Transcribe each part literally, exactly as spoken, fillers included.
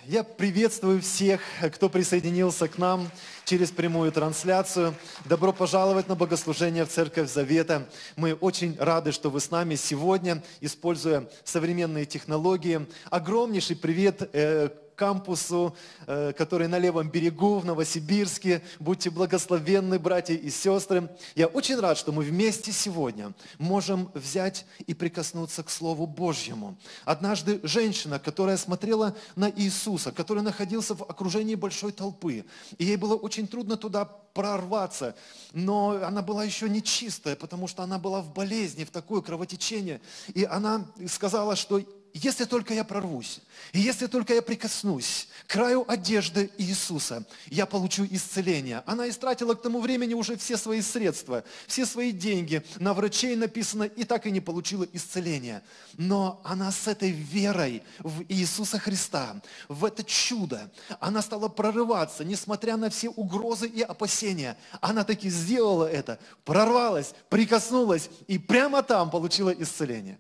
Я приветствую всех, кто присоединился к нам через прямую трансляцию. Добро пожаловать на богослужение в Церковь Завета. Мы очень рады, что вы с нами сегодня, используя современные технологии. Огромнейший привет э, кампусу, э, который на левом берегу в Новосибирске. Будьте благословенны, братья и сестры. Я очень рад, что мы вместе сегодня можем взять и прикоснуться к Слову Божьему. Однажды женщина, которая смотрела на Иисуса, который находился в окружении большой толпы, и ей было очень трудно туда прорваться, но она была еще не чистая, потому что она была в болезни, в такое кровотечение, и она сказала, что если только я прорвусь, и если только я прикоснусь к краю одежды Иисуса, я получу исцеление. Она истратила к тому времени уже все свои средства, все свои деньги, на врачей написано, и так и не получила исцеления. Но она с этой верой в Иисуса Христа, в это чудо, она стала прорываться, несмотря на все угрозы и опасения. Она таки сделала это, прорвалась, прикоснулась, и прямо там получила исцеление.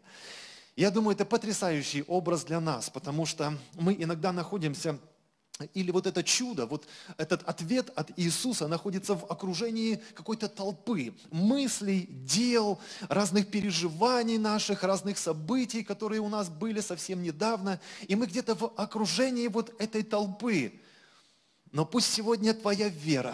Я думаю, это потрясающий образ для нас, потому что мы иногда находимся, или вот это чудо, вот этот ответ от Иисуса находится в окружении какой-то толпы, мыслей, дел, разных переживаний наших, разных событий, которые у нас были совсем недавно, и мы где-то в окружении вот этой толпы. Но пусть сегодня твоя вера,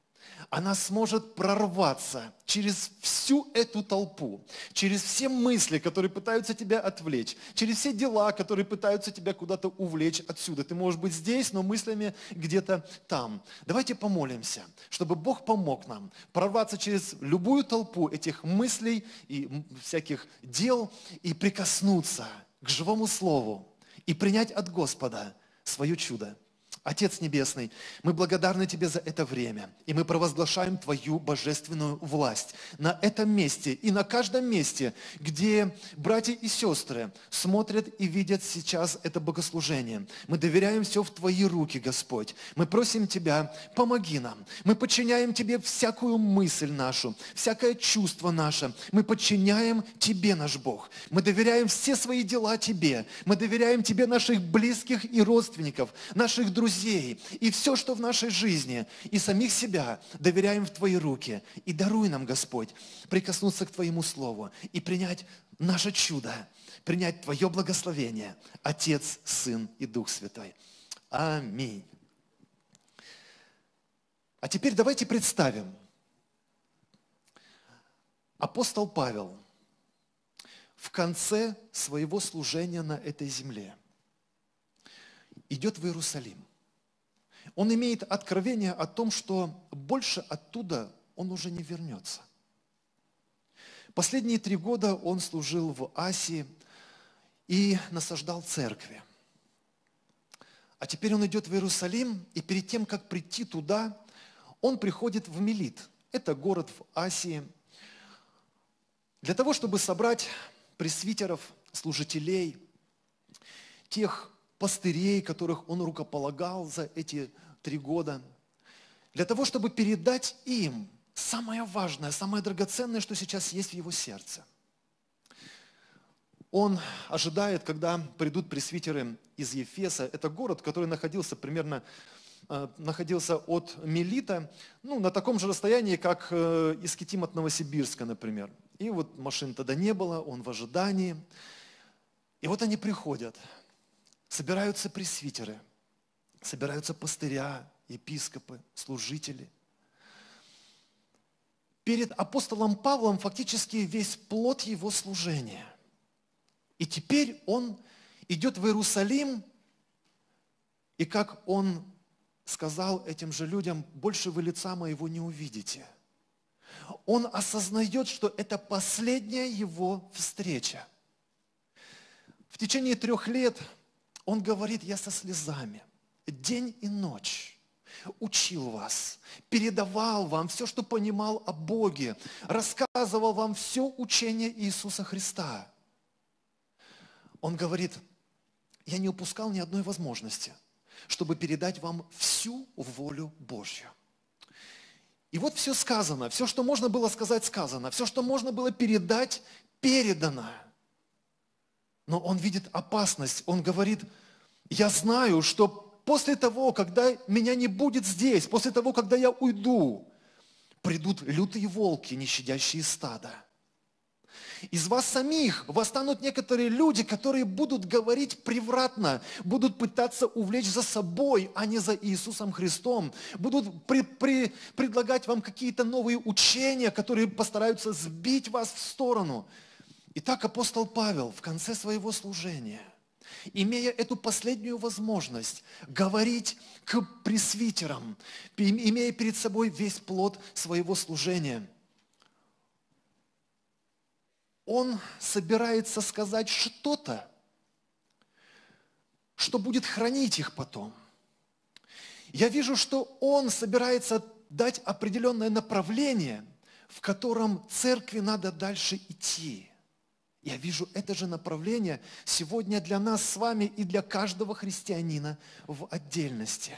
она сможет прорваться через всю эту толпу, через все мысли, которые пытаются тебя отвлечь, через все дела, которые пытаются тебя куда-то увлечь отсюда. Ты можешь быть здесь, но мыслями где-то там. Давайте помолимся, чтобы Бог помог нам прорваться через любую толпу этих мыслей и всяких дел и прикоснуться к живому Слову и принять от Господа свое чудо. Отец Небесный, мы благодарны Тебе за это время, и мы провозглашаем Твою божественную власть на этом месте и на каждом месте, где братья и сестры смотрят и видят сейчас это богослужение. Мы доверяем все в Твои руки, Господь. Мы просим Тебя, помоги нам. Мы подчиняем Тебе всякую мысль нашу, всякое чувство наше. Мы подчиняем Тебе, наш Бог. Мы доверяем все свои дела Тебе. Мы доверяем Тебе наших близких и родственников, наших друзей, друзей, и все, что в нашей жизни, и самих себя доверяем в Твои руки. И даруй нам, Господь, прикоснуться к Твоему Слову и принять наше чудо, принять Твое благословение, Отец, Сын и Дух Святой. Аминь. А теперь давайте представим. Апостол Павел в конце своего служения на этой земле идет в Иерусалим. Он имеет откровение о том, что больше оттуда он уже не вернется. Последние три года он служил в Асии и насаждал церкви. А теперь он идет в Иерусалим, и перед тем, как прийти туда, он приходит в Мелит. Это город в Асии. Для того, чтобы собрать пресвитеров, служителей, тех пастырей, которых он рукополагал за эти три года, для того, чтобы передать им самое важное, самое драгоценное, что сейчас есть в его сердце. Он ожидает, когда придут пресвитеры из Ефеса. Это город, который находился примерно находился от Мелита, ну, на таком же расстоянии, как Искитим от Новосибирска, например. И вот машин тогда не было, он в ожидании. И вот они приходят. Собираются пресвитеры, собираются пастыря, епископы, служители. Перед апостолом Павлом фактически весь плод его служения. И теперь он идет в Иерусалим, и как он сказал этим же людям, больше вы лица моего не увидите. Он осознает, что это последняя его встреча. В течение трех лет он говорит, я со слезами, день и ночь учил вас, передавал вам все, что понимал о Боге, рассказывал вам все учение Иисуса Христа. Он говорит, я не упускал ни одной возможности, чтобы передать вам всю волю Божью. И вот все сказано, все, что можно было сказать, сказано, все, что можно было передать, передано. Но он видит опасность, он говорит, я знаю, что после того, когда меня не будет здесь, после того, когда я уйду, придут лютые волки, не щадящие стада. Из вас самих восстанут некоторые люди, которые будут говорить превратно, будут пытаться увлечь за собой, а не за Иисусом Христом, будут при, при, предлагать вам какие-то новые учения, которые постараются сбить вас в сторону. Итак, апостол Павел в конце своего служения, имея эту последнюю возможность говорить к пресвитерам, имея перед собой весь плод своего служения, он собирается сказать что-то, что будет хранить их потом. Я вижу, что он собирается дать определенное направление, в котором церкви надо дальше идти. Я вижу это же направление сегодня для нас с вами и для каждого христианина в отдельности.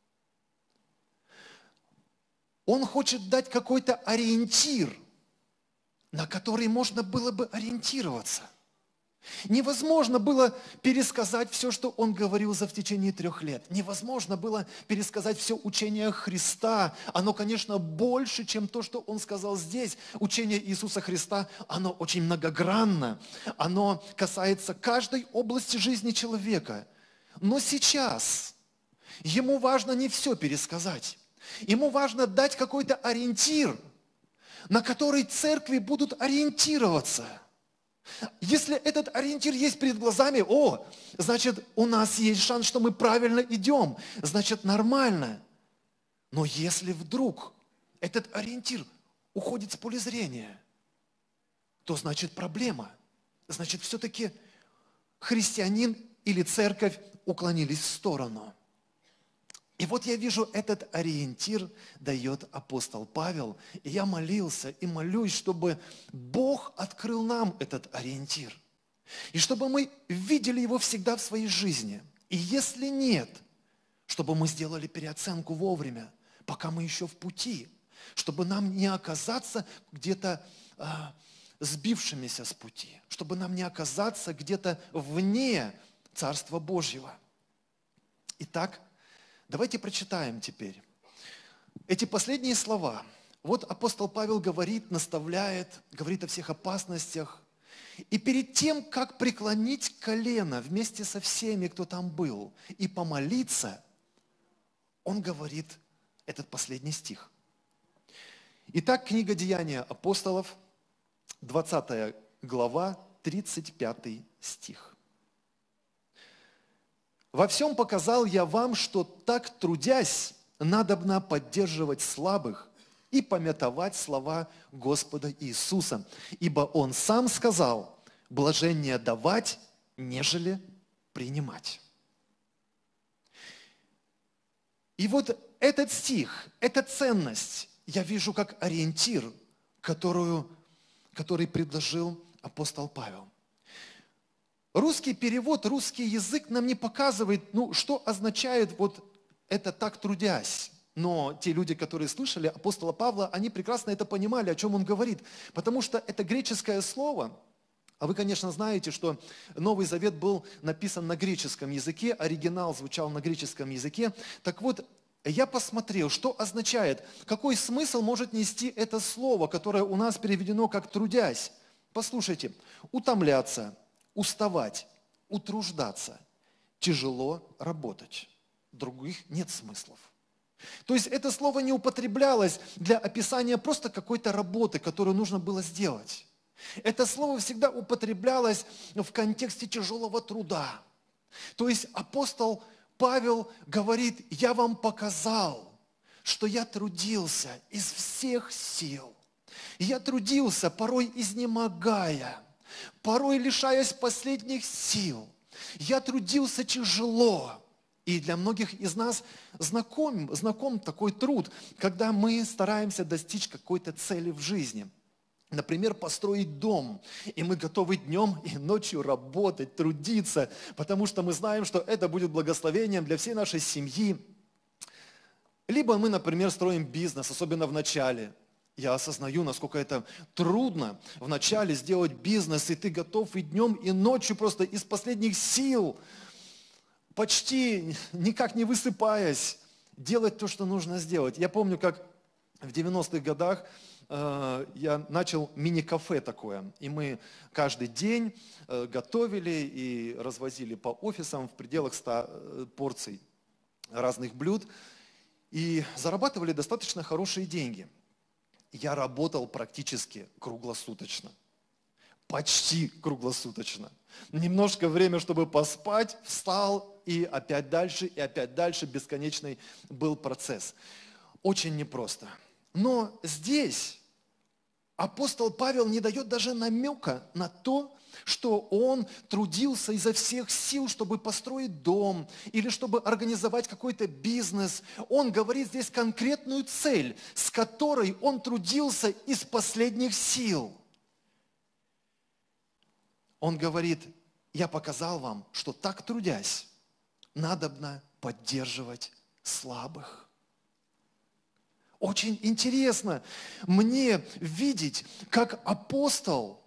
Он хочет дать какой-то ориентир, на который можно было бы ориентироваться. Невозможно было пересказать все, что он говорил за в течение трех лет. Невозможно было пересказать все учение Христа. Оно, конечно, больше, чем то, что он сказал здесь. Учение Иисуса Христа, оно очень многогранно. Оно касается каждой области жизни человека. Но сейчас ему важно не все пересказать. Ему важно дать какой-то ориентир, на который церкви будут ориентироваться. Если этот ориентир есть перед глазами, о, значит, у нас есть шанс, что мы правильно идем, значит, нормально. Но если вдруг этот ориентир уходит с поля зрения, то значит проблема. Значит, все-таки христианин или церковь уклонились в сторону. И вот я вижу, этот ориентир дает апостол Павел. И я молился и молюсь, чтобы Бог открыл нам этот ориентир. И чтобы мы видели его всегда в своей жизни. И если нет, чтобы мы сделали переоценку вовремя, пока мы еще в пути. Чтобы нам не оказаться где-то а, сбившимися с пути. Чтобы нам не оказаться где-то вне Царства Божьего. Итак, давайте прочитаем теперь эти последние слова. Вот апостол Павел говорит, наставляет, говорит о всех опасностях. И перед тем, как преклонить колено вместе со всеми, кто там был, и помолиться, он говорит этот последний стих. Итак, книга Деяния апостолов, двадцатая глава, тридцать пятый стих. «Во всем показал я вам, что так трудясь, надобно поддерживать слабых и памятовать слова Господа Иисуса. Ибо Он сам сказал, блажение давать, нежели принимать». И вот этот стих, эта ценность, я вижу как ориентир, которую, который предложил апостол Павел. Русский перевод, русский язык нам не показывает, ну, что означает вот это «так трудясь». Но те люди, которые слышали апостола Павла, они прекрасно это понимали, о чем он говорит. Потому что это греческое слово, а вы, конечно, знаете, что Новый Завет был написан на греческом языке, оригинал звучал на греческом языке. Так вот, я посмотрел, что означает, какой смысл может нести это слово, которое у нас переведено как «трудясь». Послушайте, утомляться, уставать, утруждаться, тяжело работать. Других нет смыслов. То есть это слово не употреблялось для описания просто какой-то работы, которую нужно было сделать. Это слово всегда употреблялось в контексте тяжелого труда. То есть апостол Павел говорит, я вам показал, что я трудился из всех сил. Я трудился, порой изнемогая, порой лишаясь последних сил. Я трудился тяжело. И для многих из нас знаком, знаком такой труд, когда мы стараемся достичь какой-то цели в жизни. Например, построить дом, и мы готовы днем и ночью работать, трудиться, потому что мы знаем, что это будет благословением для всей нашей семьи. Либо мы, например, строим бизнес, особенно в начале. Я осознаю, насколько это трудно в начале сделать бизнес, и ты готов и днем, и ночью просто из последних сил почти никак не высыпаясь, делать то, что нужно сделать. Я помню, как в девяностых годах э, я начал мини-кафе такое. И мы каждый день э, готовили и развозили по офисам в пределах ста порций разных блюд. И зарабатывали достаточно хорошие деньги. Я работал практически круглосуточно. Почти круглосуточно. Немножко время, чтобы поспать, встал и опять дальше, и опять дальше. Бесконечный был процесс. Очень непросто. Но здесь апостол Павел не дает даже намека на то, что он трудился изо всех сил, чтобы построить дом или чтобы организовать какой-то бизнес. Он говорит здесь конкретную цель, с которой он трудился из последних сил. Он говорит: я показал вам, что так трудясь, надобно поддерживать слабых. Очень интересно мне видеть, как апостол,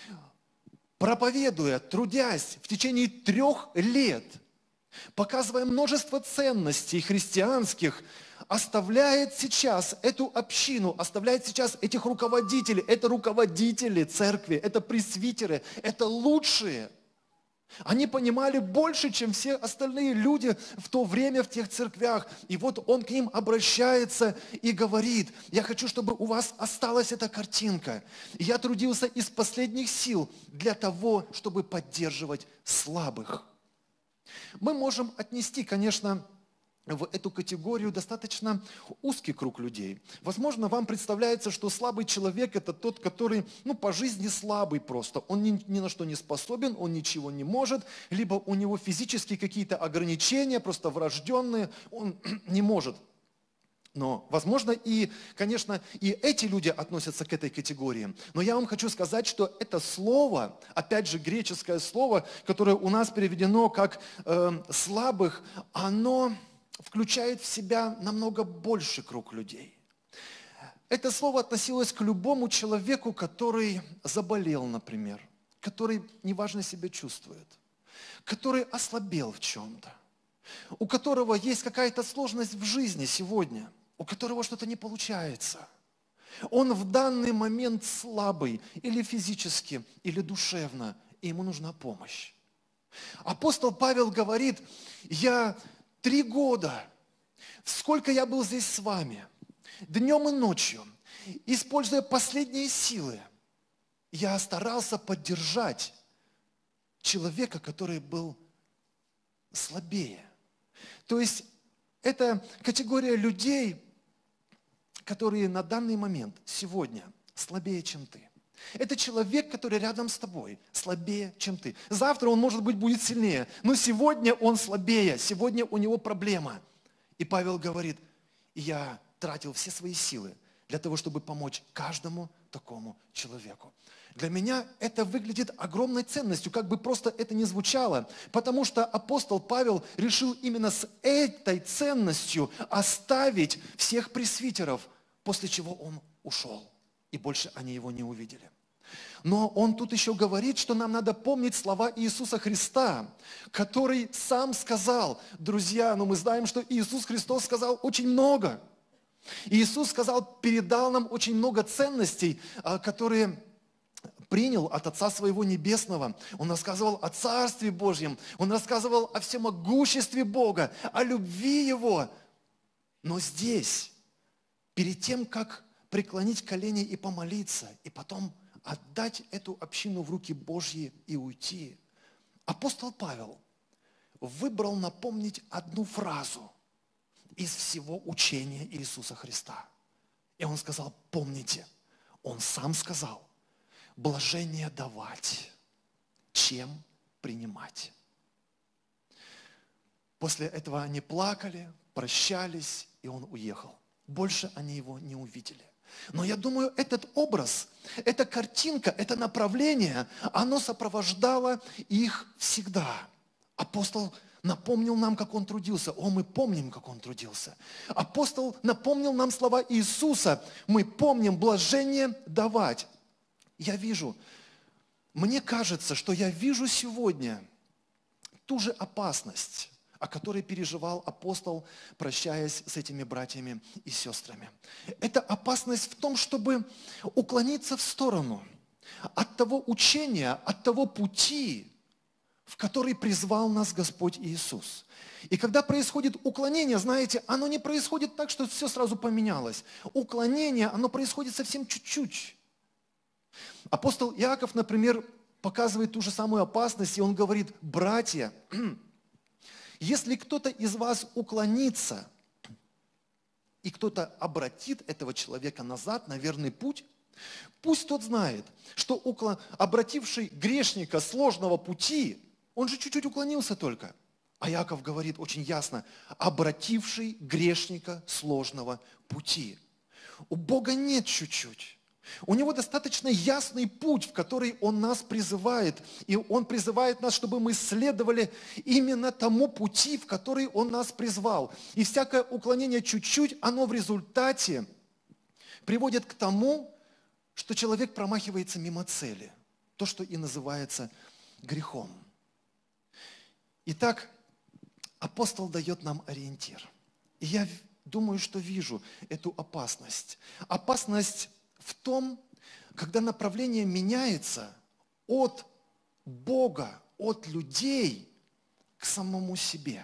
проповедуя, трудясь в течение трех лет, показывая множество ценностей христианских, оставляет сейчас эту общину, оставляет сейчас этих руководителей. Это руководители церкви, это пресвитеры, это лучшие. Они понимали больше, чем все остальные люди в то время в тех церквях. И вот он к ним обращается и говорит: я хочу, чтобы у вас осталась эта картинка. Я трудился из последних сил для того, чтобы поддерживать слабых. Мы можем отнести, конечно, в эту категорию достаточно узкий круг людей. Возможно, вам представляется, что слабый человек – это тот, который, ну, по жизни слабый просто. Он ни, ни на что не способен, он ничего не может, либо у него физические какие-то ограничения, просто врожденные, он не может. Но, возможно, и, конечно, и эти люди относятся к этой категории. Но я вам хочу сказать, что это слово, опять же, греческое слово, которое у нас переведено как э, «слабых», оно включает в себя намного больше круг людей. Это слово относилось к любому человеку, который заболел, например, который неважно себя чувствует, который ослабел в чем-то, у которого есть какая-то сложность в жизни сегодня, у которого что-то не получается. Он в данный момент слабый или физически, или душевно, и ему нужна помощь. Апостол Павел говорит: я три года, сколько я был здесь с вами, днем и ночью, используя последние силы, я старался поддержать человека, который был слабее. То есть это категория людей, которые на данный момент, сегодня, слабее, чем ты. Это человек, который рядом с тобой, слабее, чем ты. Завтра он, может быть, будет сильнее, но сегодня он слабее, сегодня у него проблема. И Павел говорит: я тратил все свои силы для того, чтобы помочь каждому такому человеку. Для меня это выглядит огромной ценностью, как бы просто это ни звучало, потому что апостол Павел решил именно с этой ценностью оставить всех пресвитеров, после чего он ушел, и больше они его не увидели. Но он тут еще говорит, что нам надо помнить слова Иисуса Христа, который сам сказал: друзья, ну мы знаем, что Иисус Христос сказал очень много. Иисус сказал, передал нам очень много ценностей, которые принял от Отца Своего Небесного. Он рассказывал о Царстве Божьем, Он рассказывал о всемогуществе Бога, о любви Его. Но здесь, перед тем, как преклонить колени и помолиться, и потом отдать эту общину в руки Божьи и уйти, апостол Павел выбрал напомнить одну фразу из всего учения Иисуса Христа. И он сказал: помните, он сам сказал: блажение давать, чем принимать. После этого они плакали, прощались, и он уехал. Больше они его не увидели. Но я думаю, этот образ, эта картинка, это направление, оно сопровождало их всегда. Апостол напомнил нам, как он трудился. О, мы помним, как он трудился. Апостол напомнил нам слова Иисуса. Мы помним: блажение давать. Я вижу, мне кажется, что я вижу сегодня ту же опасность, о которой переживал апостол, прощаясь с этими братьями и сестрами. Это опасность в том, чтобы уклониться в сторону от того учения, от того пути, в который призвал нас Господь Иисус. И когда происходит уклонение, знаете, оно не происходит так, что все сразу поменялось. Уклонение, оно происходит совсем чуть-чуть. Апостол Иаков, например, показывает ту же самую опасность, и он говорит: братья, если кто-то из вас уклонится, и кто-то обратит этого человека назад на верный путь, пусть тот знает, что уклон... обративший грешника сложного пути, он же чуть-чуть уклонился только. А Иаков говорит очень ясно: обративший грешника сложного пути. У Бога нет чуть-чуть. У Него достаточно ясный путь, в который Он нас призывает. И Он призывает нас, чтобы мы следовали именно тому пути, в который Он нас призвал. И всякое уклонение чуть-чуть, оно в результате приводит к тому, что человек промахивается мимо цели. То, что и называется грехом. Итак, апостол дает нам ориентир. И я думаю, что вижу эту опасность. Опасность в том, когда направление меняется от Бога, от людей к самому себе.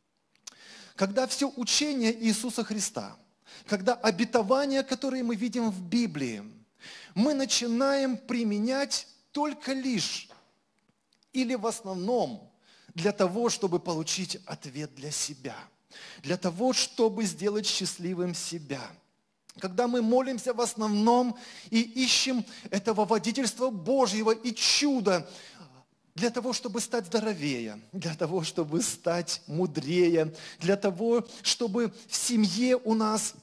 Когда все учение Иисуса Христа, когда обетования, которые мы видим в Библии, мы начинаем применять только лишь или в основном для того, чтобы получить ответ для себя, для того, чтобы сделать счастливым себя. Когда мы молимся в основном и ищем этого водительства Божьего и чуда для того, чтобы стать здоровее, для того, чтобы стать мудрее, для того, чтобы в семье у нас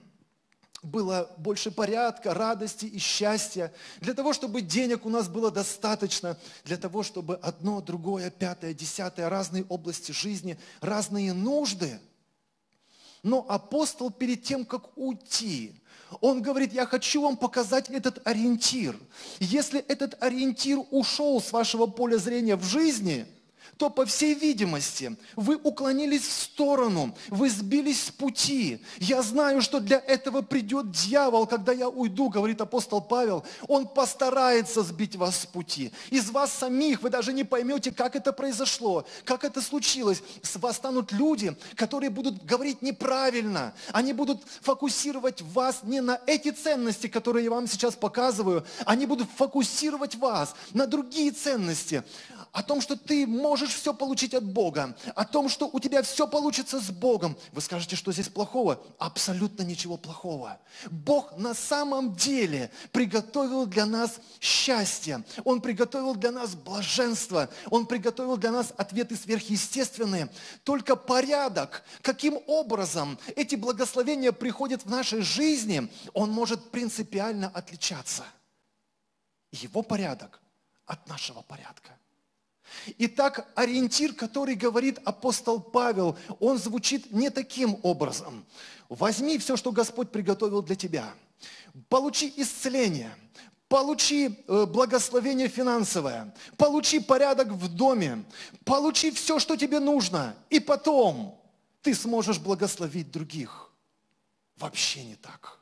было больше порядка, радости и счастья, для того, чтобы денег у нас было достаточно, для того, чтобы одно, другое, пятое, десятое, разные области жизни, разные нужды. Но апостол перед тем, как уйти, он говорит: я хочу вам показать этот ориентир. Если этот ориентир ушел с вашего поля зрения в жизни, то, по всей видимости, вы уклонились в сторону, вы сбились с пути. Я знаю, что для этого придет дьявол, когда я уйду, говорит апостол Павел, он постарается сбить вас с пути. Из вас самих вы даже не поймете, как это произошло, как это случилось. Восстанут люди, которые будут говорить неправильно, они будут фокусировать вас не на эти ценности, которые я вам сейчас показываю, они будут фокусировать вас на другие ценности, о том, что ты можешь все получить от Бога, о том, что у тебя все получится с Богом. Вы скажете, что здесь плохого? Абсолютно ничего плохого. Бог на самом деле приготовил для нас счастье. Он приготовил для нас блаженство. Он приготовил для нас ответы сверхъестественные. Только порядок, каким образом эти благословения приходят в нашей жизни, он может принципиально отличаться. Его порядок от нашего порядка. Итак, ориентир, который говорит апостол Павел, он звучит не таким образом. Возьми все, что Господь приготовил для тебя. Получи исцеление, получи благословение финансовое, получи порядок в доме, получи все, что тебе нужно, и потом ты сможешь благословить других. Вообще не так.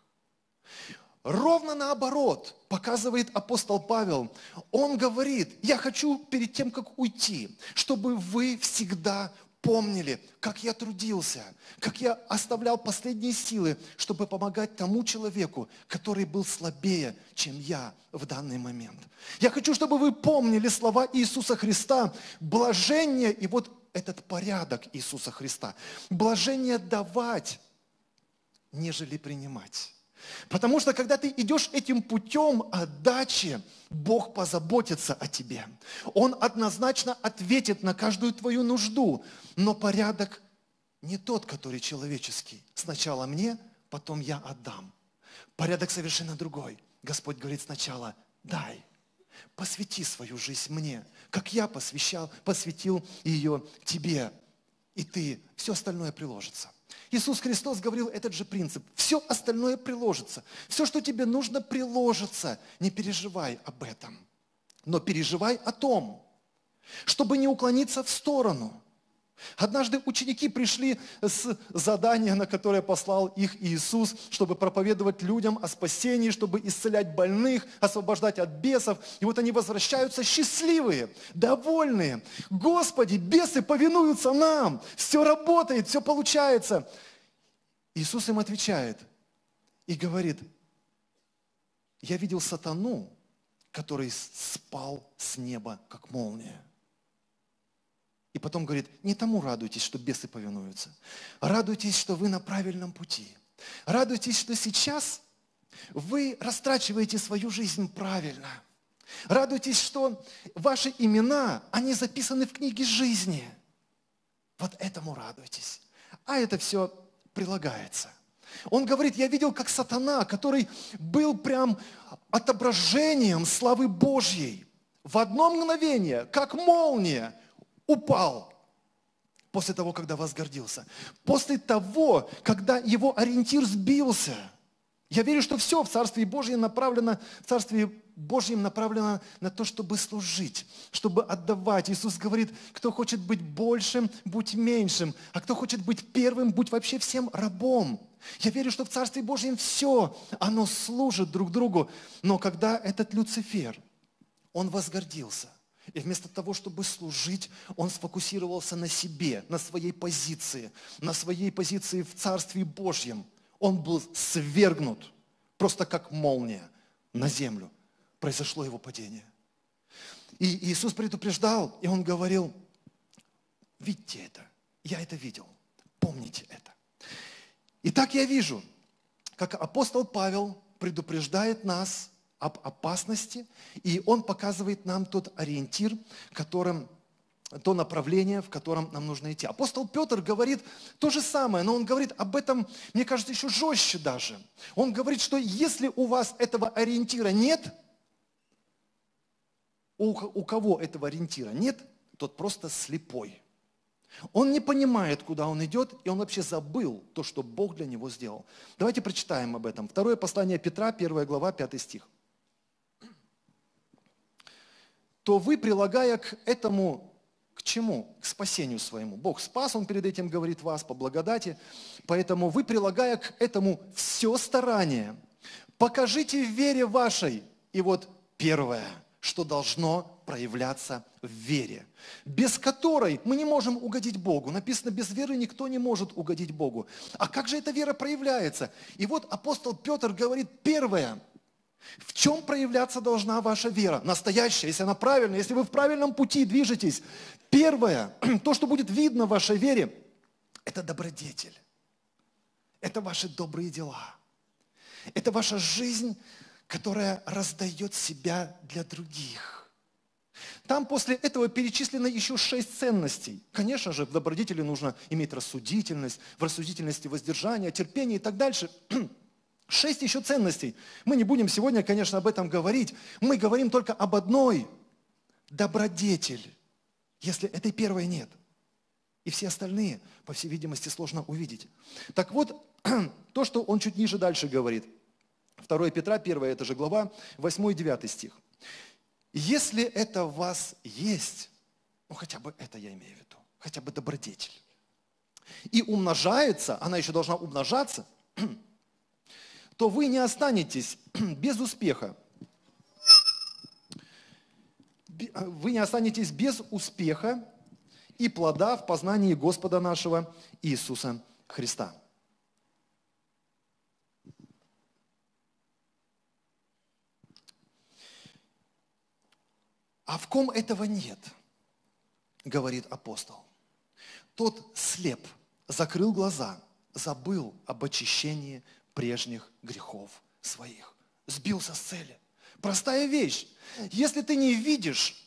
Ровно наоборот, показывает апостол Павел. Он говорит: я хочу перед тем, как уйти, чтобы вы всегда помнили, как я трудился, как я оставлял последние силы, чтобы помогать тому человеку, который был слабее, чем я в данный момент. Я хочу, чтобы вы помнили слова Иисуса Христа, блажение, и вот этот порядок Иисуса Христа. Блажение давать, нежели принимать. Потому что, когда ты идешь этим путем отдачи, Бог позаботится о тебе. Он однозначно ответит на каждую твою нужду. Но порядок не тот, который человеческий. Сначала мне, потом я отдам. Порядок совершенно другой. Господь говорит: сначала дай. Посвяти свою жизнь мне, как я посвящал, посвятил ее тебе. И ты, все остальное приложится. Иисус Христос говорил этот же принцип. Все остальное приложится. Все, что тебе нужно, приложится. Не переживай об этом. Но переживай о том, чтобы не уклониться в сторону. Однажды ученики пришли с задания, на которое послал их Иисус, чтобы проповедовать людям о спасении, чтобы исцелять больных, освобождать от бесов. И вот они возвращаются счастливые, довольные. Господи, бесы повинуются нам, все работает, все получается. Иисус им отвечает и говорит: я видел сатану, который спал с неба, как молния. И потом говорит: не тому радуйтесь, что бесы повинуются. Радуйтесь, что вы на правильном пути. Радуйтесь, что сейчас вы растрачиваете свою жизнь правильно. Радуйтесь, что ваши имена, они записаны в книге жизни. Вот этому радуйтесь. А это все прилагается. Он говорит: я видел, как сатана, который был прям отображением славы Божьей, в одно мгновение, как молния, упал после того, когда возгордился. После того, когда его ориентир сбился. Я верю, что все в Царстве Божьем направлено, в Царстве Божьем направлено на то, чтобы служить, чтобы отдавать. Иисус говорит: кто хочет быть большим, будь меньшим, а кто хочет быть первым, будь вообще всем рабом. Я верю, что в Царстве Божьем все, оно служит друг другу. Но когда этот Люцифер, он возгордился, и вместо того, чтобы служить, он сфокусировался на себе, на своей позиции, на своей позиции в Царстве Божьем. Он был свергнут, просто как молния, на землю. Произошло его падение. И Иисус предупреждал, и Он говорил: видите это, я это видел, помните это. И так я вижу, как апостол Павел предупреждает нас об опасности, и он показывает нам тот ориентир, которым, то направление, в котором нам нужно идти. Апостол Петр говорит то же самое, но он говорит об этом, мне кажется, еще жестче даже. Он говорит, что если у вас этого ориентира нет, у, у кого этого ориентира нет, тот просто слепой. Он не понимает, куда он идет, и он вообще забыл то, что Бог для него сделал. Давайте прочитаем об этом. Второе послание Петра, первая глава, пятый стих. То вы, прилагая к этому, к чему? К спасению своему. Бог спас, Он перед этим говорит вас по благодати. Поэтому вы, прилагая к этому все старание, покажите в вере вашей. И вот первое, что должно проявляться в вере, без которой мы не можем угодить Богу. Написано: без веры никто не может угодить Богу. А как же эта вера проявляется? И вот апостол Петр говорит: первое, в чем проявляться должна ваша вера? Настоящая, если она правильная, если вы в правильном пути движетесь. Первое, то, что будет видно в вашей вере, это добродетель. Это ваши добрые дела. Это ваша жизнь, которая раздает себя для других. Там после этого перечислено еще шесть ценностей. Конечно же, в добродетели нужно иметь рассудительность, в рассудительности воздержание, терпение и так дальше. Шесть еще ценностей. Мы не будем сегодня, конечно, об этом говорить. Мы говорим только об одной. Добродетель. Если этой первой нет. И все остальные, по всей видимости, сложно увидеть. Так вот, то, что он чуть ниже дальше говорит. второе Петра, первая, это же глава, восьмой и девятый стих. Если это в вас есть, ну хотя бы это я имею в виду, хотя бы добродетель, и умножается, она еще должна умножаться, то вы не останетесь без успеха. Вы не останетесь без успеха и плода в познании Господа нашего Иисуса Христа. А в ком этого нет, говорит апостол. Тот слеп, закрыл глаза, забыл об очищении прежних грехов своих. Сбился с цели. Простая вещь. Если ты не видишь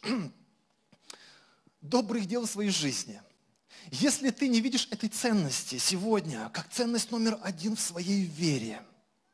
добрых дел в своей жизни, если ты не видишь этой ценности сегодня, как ценность номер один в своей вере,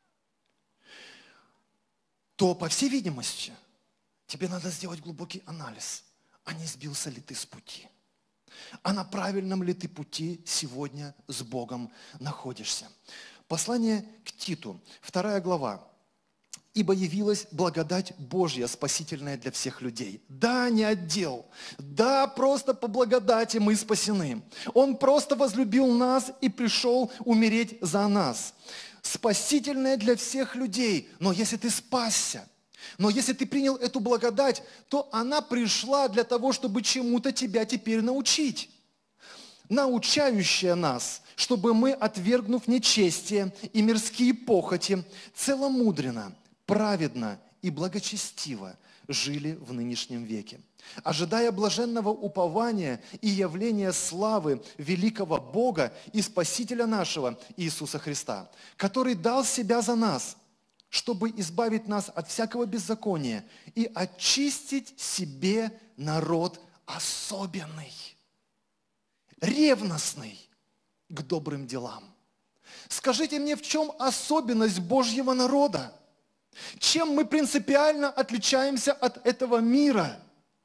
то, по всей видимости, тебе надо сделать глубокий анализ, а не сбился ли ты с пути. А на правильном ли ты пути сегодня с Богом находишься. Послание к Титу, вторая глава. ибо явилась благодать Божья, спасительная для всех людей. Да, не отдел. Да, просто по благодати мы спасены. Он просто возлюбил нас и пришел умереть за нас. Спасительная для всех людей. Но если ты спасся, но если ты принял эту благодать, то она пришла для того, чтобы чему-то тебя теперь научить. Научающая нас, чтобы мы, отвергнув нечестие и мирские похоти, целомудренно, праведно и благочестиво жили в нынешнем веке, ожидая блаженного упования и явления славы великого Бога и Спасителя нашего Иисуса Христа, который дал Себя за нас, чтобы избавить нас от всякого беззакония и очистить себе народ особенный, ревностный к добрым делам. Скажите мне, в чем особенность Божьего народа? Чем мы принципиально отличаемся от этого мира?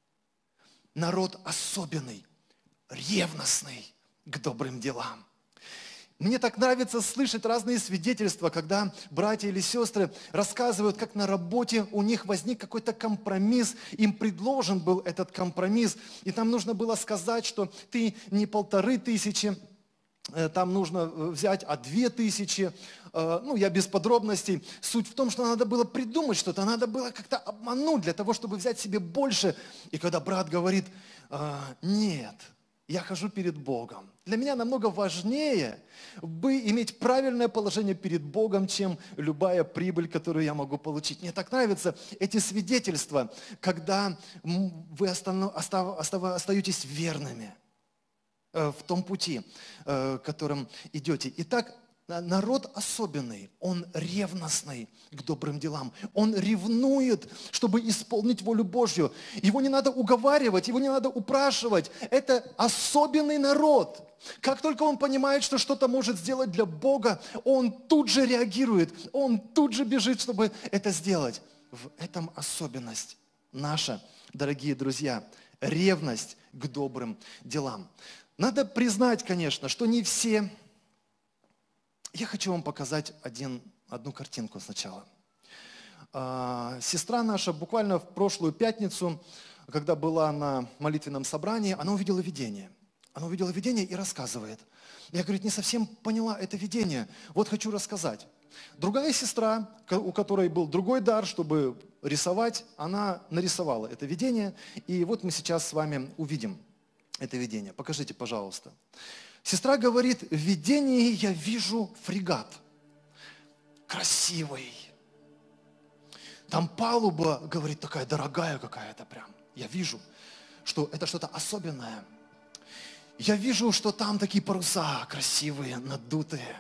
Народ особенный, ревностный к добрым делам. Мне так нравится слышать разные свидетельства, когда братья или сестры рассказывают, как на работе у них возник какой-то компромисс, им предложен был этот компромисс, и там нужно было сказать, что ты не полторы тысячи, там нужно взять, а две тысячи. Ну, я без подробностей. Суть в том, что надо было придумать что-то, надо было как-то обмануть для того, чтобы взять себе больше. И когда брат говорит, нет, я хожу перед Богом. Для меня намного важнее бы иметь правильное положение перед Богом, чем любая прибыль, которую я могу получить. Мне так нравятся эти свидетельства, когда вы остаетесь верными в том пути, которым идете. Итак, народ особенный, он ревностный к добрым делам. Он ревнует, чтобы исполнить волю Божью. Его не надо уговаривать, его не надо упрашивать. Это особенный народ. Как только он понимает, что что-то может сделать для Бога, он тут же реагирует, он тут же бежит, чтобы это сделать. В этом особенность наша, дорогие друзья, ревность к добрым делам. Надо признать, конечно, что не все... Я хочу вам показать один, одну картинку сначала. Сестра наша буквально в прошлую пятницу, когда была на молитвенном собрании, она увидела видение. Она увидела видение и рассказывает. Я, говорит, не совсем поняла это видение. Вот хочу рассказать. Другая сестра, у которой был другой дар, чтобы рисовать, она нарисовала это видение. И вот мы сейчас с вами увидим это видение. Покажите, пожалуйста. Сестра говорит, в видении я вижу фрегат. Красивый. Там палуба, говорит, такая дорогая какая-то прям. Я вижу, что это что-то особенное. Я вижу, что там такие паруса красивые, надутые.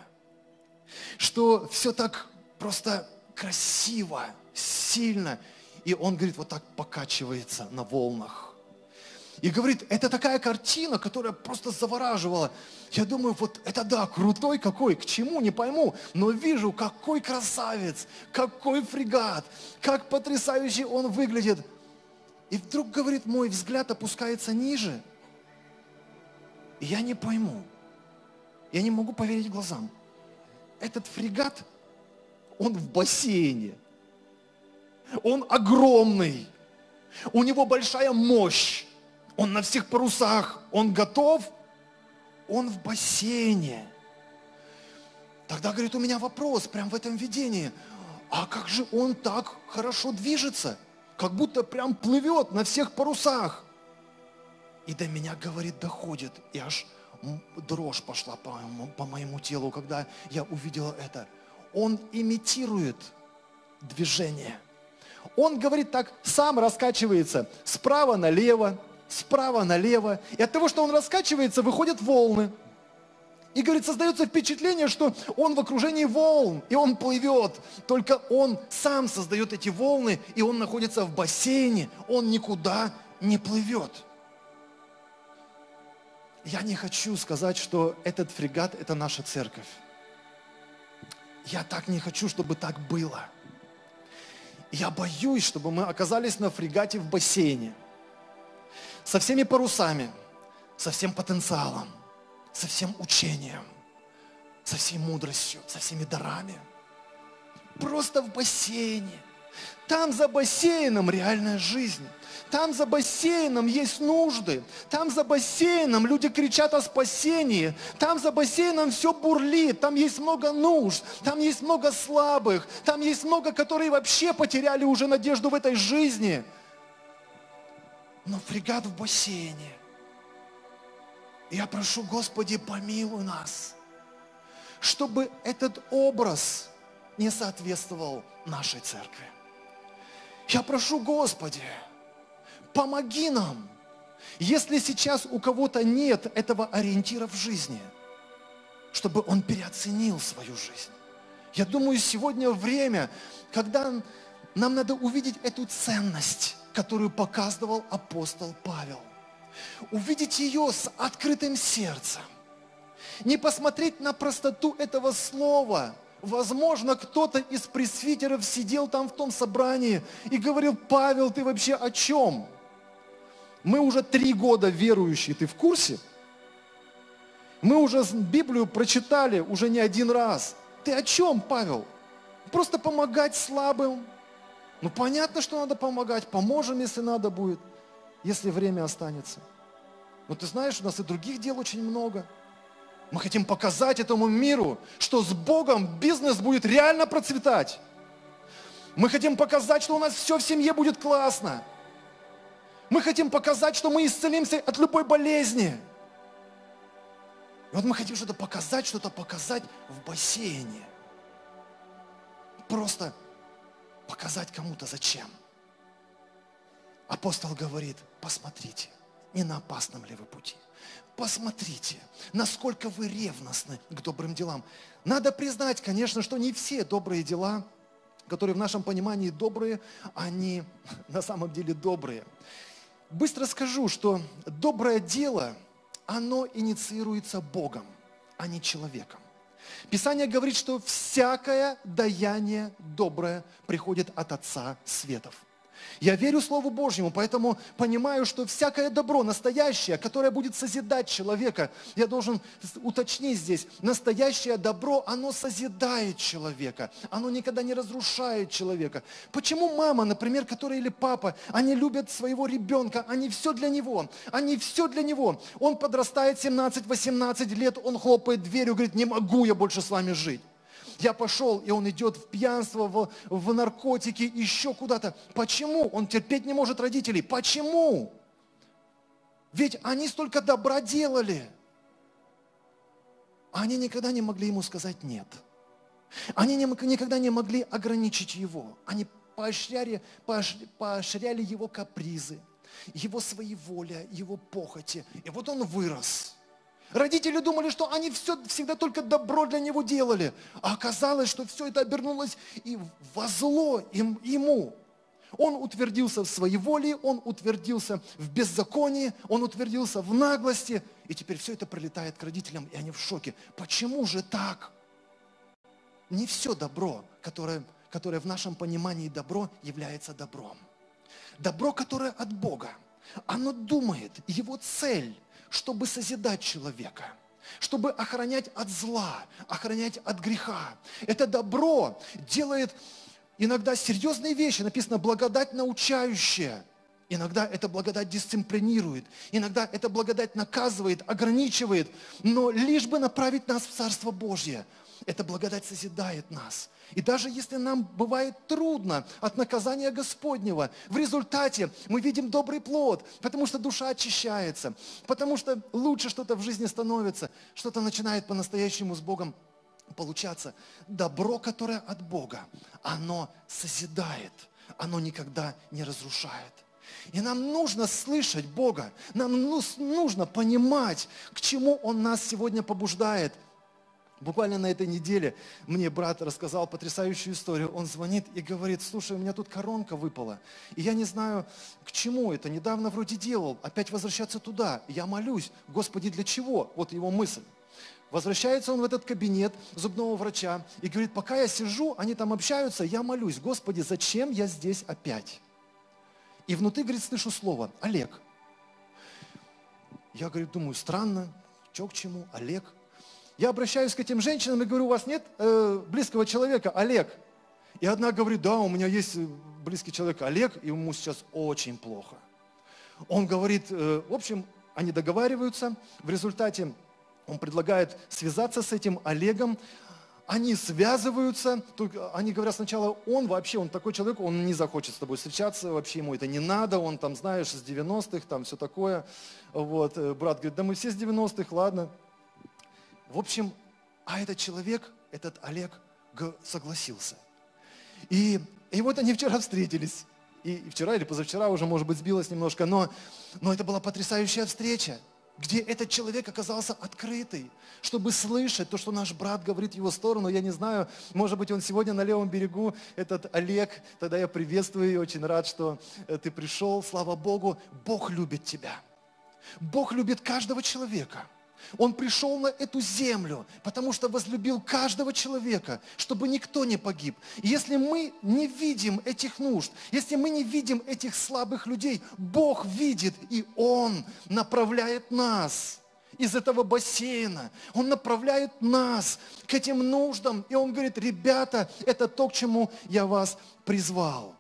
Что все так просто красиво, сильно. И он, говорит, вот так покачивается на волнах. И говорит, это такая картина, которая просто завораживала. Я думаю, вот это да, крутой какой, к чему, не пойму. Но вижу, какой красавец, какой фрегат, как потрясающе он выглядит. И вдруг, говорит, мой взгляд опускается ниже. И я не пойму. Я не могу поверить глазам. Этот фрегат, он в бассейне. Он огромный. У него большая мощь. Он на всех парусах, он готов, он в бассейне. Тогда, говорит, у меня вопрос, прям в этом видении, а как же он так хорошо движется? Как будто прям плывет на всех парусах. И до меня, говорит, доходит, и аж дрожь пошла по моему, по моему телу, когда я увидела это. Он имитирует движение. Он, говорит, так сам раскачивается справа налево, справа налево. И от того, что он раскачивается, выходят волны. И, говорит, создается впечатление, что он в окружении волн, и он плывет. Только он сам создает эти волны, и он находится в бассейне. Он никуда не плывет. Я не хочу сказать, что этот фрегат – это наша церковь. Я так не хочу, чтобы так было. Я боюсь, чтобы мы оказались на фрегате в бассейне. Со всеми парусами, со всем потенциалом, со всем учением, со всей мудростью, со всеми дарами. Просто в бассейне. Там за бассейном реальная жизнь. Там за бассейном есть нужды. Там за бассейном люди кричат о спасении. Там за бассейном все бурлит. Там есть много нужд. Там есть много слабых. Там есть много, которые вообще потеряли уже надежду в этой жизни. Но фрегат в бассейне. Я прошу, Господи, помилуй нас, чтобы этот образ не соответствовал нашей церкви. Я прошу, Господи, помоги нам, если сейчас у кого-то нет этого ориентира в жизни, чтобы он переоценил свою жизнь. Я думаю, сегодня время, когда нам надо увидеть эту ценность, которую показывал апостол Павел. Увидеть ее с открытым сердцем. Не посмотреть на простоту этого слова. Возможно, кто-то из пресвитеров сидел там в том собрании и говорил: Павел, ты вообще о чем? Мы уже три года верующие, ты в курсе? Мы уже Библию прочитали уже не один раз. Ты о чем, Павел? Просто помогать слабым. Ну, понятно, что надо помогать. Поможем, если надо будет, если время останется. Но ты знаешь, у нас и других дел очень много. Мы хотим показать этому миру, что с Богом бизнес будет реально процветать. Мы хотим показать, что у нас все в семье будет классно. Мы хотим показать, что мы исцелимся от любой болезни. И вот мы хотим что-то показать, что-то показать в бассейне. Просто показать кому-то зачем. Апостол говорит: посмотрите, не на опасном ли вы пути. Посмотрите, насколько вы ревностны к добрым делам. Надо признать, конечно, что не все добрые дела, которые в нашем понимании добрые, они на самом деле добрые. Быстро скажу, что доброе дело, оно инициируется Богом, а не человеком. Писание говорит, что всякое даяние доброе приходит от Отца Светов. Я верю Слову Божьему, поэтому понимаю, что всякое добро, настоящее, которое будет созидать человека, я должен уточнить здесь, настоящее добро, оно созидает человека, оно никогда не разрушает человека. Почему мама, например, которая или папа, они любят своего ребенка, они все для него, они все для него. Он подрастает семнадцать-восемнадцать лет, он хлопает дверью, говорит: не могу я больше с вами жить. Я пошел, и он идет в пьянство, в, в наркотики, еще куда-то. Почему? Он терпеть не может родителей. Почему? Ведь они столько добра делали. Они никогда не могли ему сказать нет. Они не, никогда не могли ограничить его. Они поощряли, поощряли, поощряли его капризы, его своеволие, его похоти. И вот он вырос. Родители думали, что они все, всегда только добро для него делали. А оказалось, что все это обернулось и во зло им, ему. Он утвердился в своеволии, он утвердился в беззаконии, он утвердился в наглости. И теперь все это прилетает к родителям, и они в шоке. Почему же так? Не все добро, которое, которое в нашем понимании добро, является добром. Добро, которое от Бога, оно думает, его цель, чтобы созидать человека, чтобы охранять от зла, охранять от греха. Это добро делает иногда серьезные вещи, написано благодать научающая. Иногда эта благодать дисциплинирует, иногда эта благодать наказывает, ограничивает, но лишь бы направить нас в Царство Божье. Эта благодать созидает нас. И даже если нам бывает трудно от наказания Господнего, в результате мы видим добрый плод, потому что душа очищается, потому что лучше что-то в жизни становится, что-то начинает по-настоящему с Богом получаться. Добро, которое от Бога, оно созидает, оно никогда не разрушает. И нам нужно слышать Бога, нам нужно понимать, к чему Он нас сегодня побуждает. Буквально на этой неделе мне брат рассказал потрясающую историю. Он звонит и говорит: слушай, у меня тут коронка выпала, и я не знаю, к чему это. Недавно вроде делал, опять возвращаться туда. Я молюсь: Господи, для чего? Вот его мысль. Возвращается он в этот кабинет зубного врача и говорит: пока я сижу, они там общаются, я молюсь: Господи, зачем я здесь опять? И внутри, говорит, слышу слово: Олег. Я, говорю, думаю, странно, что к чему, Олег. Я обращаюсь к этим женщинам и говорю: у вас нет э, близкого человека, Олег? И одна говорит, да, у меня есть близкий человек Олег, и ему сейчас очень плохо. Он говорит, в общем, они договариваются, в результате он предлагает связаться с этим Олегом, они связываются, только они говорят сначала, он вообще, он такой человек, он не захочет с тобой встречаться, вообще ему это не надо, он там, знаешь, с девяностых, там все такое. Вот, брат говорит, да мы все с девяностых, ладно. В общем, а этот человек, этот Олег согласился. И, и вот они вчера встретились. И вчера или позавчера уже, может быть, сбилось немножко, но, но это была потрясающая встреча, где этот человек оказался открытый, чтобы слышать то, что наш брат говорит в его сторону. Я не знаю, может быть, он сегодня на левом берегу, этот Олег, тогда я приветствую и очень рад, что ты пришел. Слава Богу, Бог любит тебя. Бог любит каждого человека. Он пришел на эту землю, потому что возлюбил каждого человека, чтобы никто не погиб. И если мы не видим этих нужд, если мы не видим этих слабых людей, Бог видит, и Он направляет нас из этого бассейна. Он направляет нас к этим нуждам. И Он говорит, ребята, это то, к чему я вас призвал.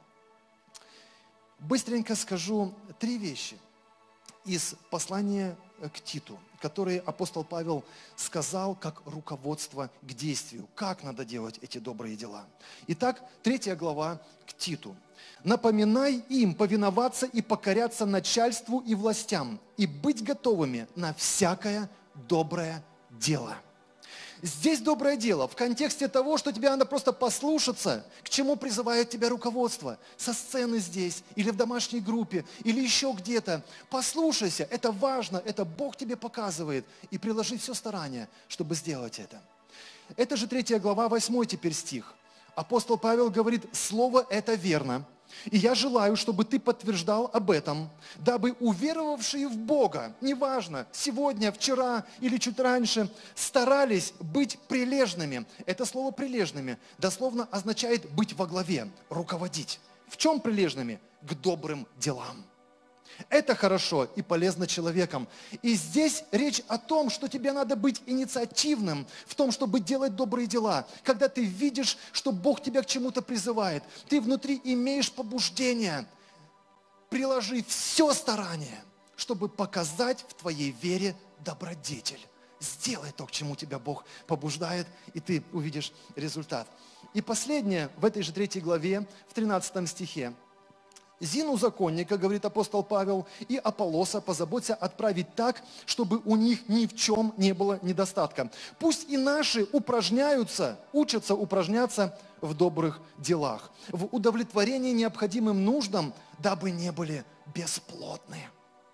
Быстренько скажу три вещи из послания к Титу, которые апостол Павел сказал как руководство к действию, как надо делать эти добрые дела. Итак, третья глава к Титу. «Напоминай им повиноваться и покоряться начальству и властям, и быть готовыми на всякое доброе дело». Здесь доброе дело в контексте того, что тебе надо просто послушаться, к чему призывает тебя руководство. Со сцены здесь, или в домашней группе, или еще где-то. Послушайся, это важно, это Бог тебе показывает. И приложи все старание, чтобы сделать это. Это же третья глава, восьмой теперь стих. Апостол Павел говорит, слово это верно. И я желаю, чтобы ты подтверждал об этом, дабы уверовавшие в Бога, неважно, сегодня, вчера или чуть раньше, старались быть прилежными. Это слово «прилежными» дословно означает быть во главе, руководить. В чем прилежными? К добрым делам. Это хорошо и полезно человеком. И здесь речь о том, что тебе надо быть инициативным в том, чтобы делать добрые дела. Когда ты видишь, что Бог тебя к чему-то призывает, ты внутри имеешь побуждение. Приложи все старание, чтобы показать в твоей вере добродетель. Сделай то, к чему тебя Бог побуждает, и ты увидишь результат. И последнее, в этой же третьей главе, в тринадцатом стихе. Зину законника, говорит апостол Павел, и Аполлоса позаботься отправить так, чтобы у них ни в чем не было недостатка. Пусть и наши упражняются, учатся упражняться в добрых делах, в удовлетворении необходимым нуждам, дабы не были бесплодны.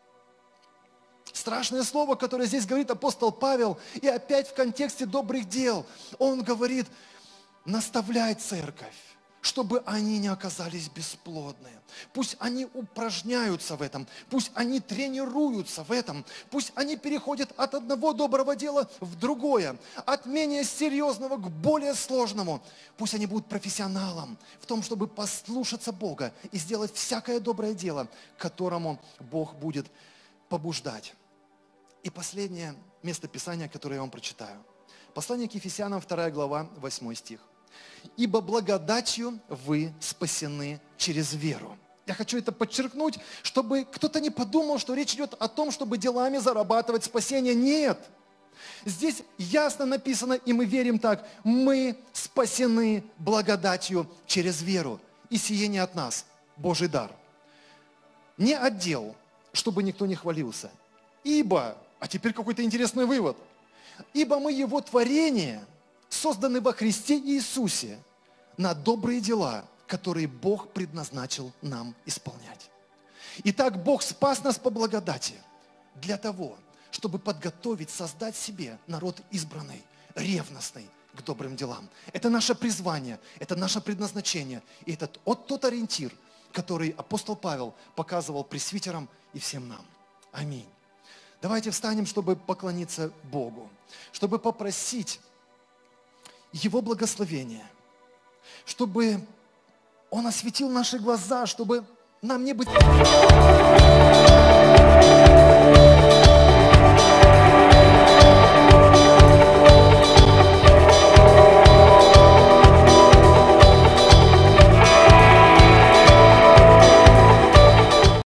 Страшное слово, которое здесь говорит апостол Павел, и опять в контексте добрых дел. Он говорит, наставляй церковь, чтобы они не оказались бесплодны. Пусть они упражняются в этом, пусть они тренируются в этом, пусть они переходят от одного доброго дела в другое, от менее серьезного к более сложному. Пусть они будут профессионалом в том, чтобы послушаться Бога и сделать всякое доброе дело, к которому Бог будет побуждать. И последнее место Писания, которое я вам прочитаю. Послание к Ефесянам, вторая глава, восьмой стих. «Ибо благодатью вы спасены через веру». Я хочу это подчеркнуть, чтобы кто-то не подумал, что речь идет о том, чтобы делами зарабатывать спасение. Нет. Здесь ясно написано, и мы верим так, мы спасены благодатью через веру. И сие не от нас, Божий дар. Не от дел, чтобы никто не хвалился. Ибо, а теперь какой-то интересный вывод, ибо мы Его творение, созданы во Христе Иисусе на добрые дела, которые Бог предназначил нам исполнять. Итак, Бог спас нас по благодати для того, чтобы подготовить, создать себе народ избранный, ревностный к добрым делам. Это наше призвание, это наше предназначение. И это вот тот ориентир, который апостол Павел показывал пресвитерам и всем нам. Аминь. Давайте встанем, чтобы поклониться Богу, чтобы попросить Его благословение, чтобы Он осветил наши глаза, чтобы нам не быть...